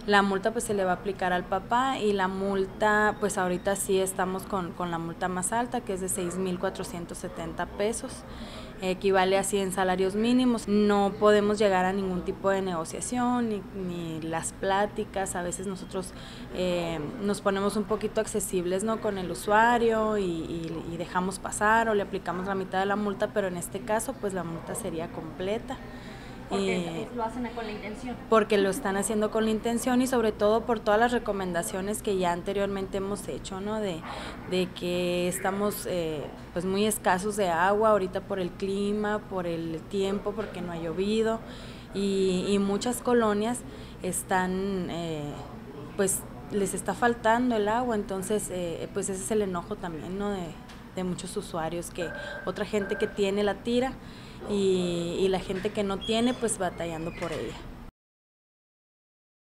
La multa pues se le va a aplicar al papá, y la multa pues ahorita sí estamos con la multa más alta, que es de 6,470 pesos, equivale a 100 salarios mínimos. No podemos llegar a ningún tipo de negociación ni las pláticas. A veces nosotros nos ponemos un poquito accesibles, ¿no?, con el usuario y dejamos pasar o le aplicamos la mitad de la multa, pero en este caso pues la multa sería completa. Porque lo hacen con la intención. Porque lo están haciendo con la intención, y sobre todo por todas las recomendaciones que ya anteriormente hemos hecho, ¿no? De que estamos pues muy escasos de agua ahorita por el clima, por el tiempo, porque no ha llovido, y muchas colonias están pues les está faltando el agua. Entonces pues ese es el enojo también, ¿no?, de muchos usuarios, que otra gente que tiene la tira y la gente que no tiene pues batallando por ella.